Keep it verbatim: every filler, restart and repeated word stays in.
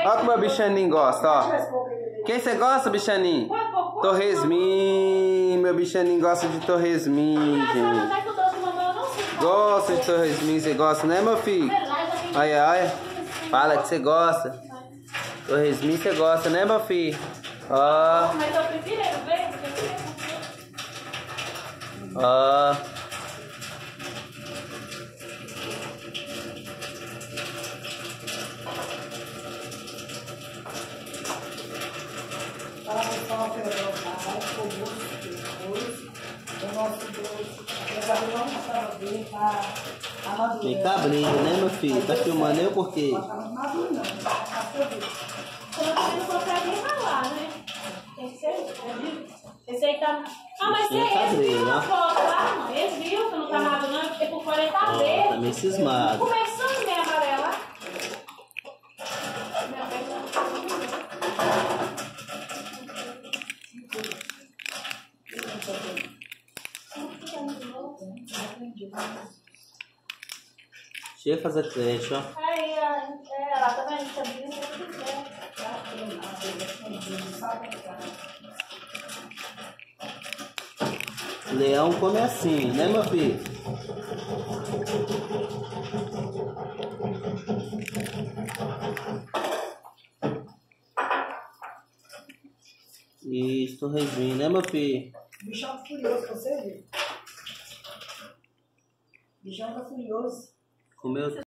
Olha como o bichaninho gosta, ó. Quem você gosta, bichaninho? Torresmin. Meu bichaninho gosta de torresmin, gente. Gosta de torresmin, você gosta, né, meu filho? Olha, olha. Fala que você gosta. Torresmin você gosta, né, meu filho? Ó. Mas eu prefiro ver. Ó. Fala pessoal, que legal, tá? Ficou muito depois. O nosso doce. Agora vamos para ver a amadurecer. Tem cabrinho, né, meu filho? Tá filmando eu por quê? Não tá maduro, não. Tá pra ver. Você não consegue ralar, né? Tem que ser. Esse aí tá. Ah, mas Esse é esse cabreiro, viu né? a foto lá, mano? Eles viram que não tá maduro, não. Porque por fora ele tá Ó, verde. tá meio cismado. Começando meio amarela. Chega a fazer teste, ó. Aí, é, ela tá vendo? Tá vendo? Leão come assim, né, meu filho? Isso, torresmin, né, meu filho? Bichão tá furioso, você viu? Bichão tá furioso. Comeu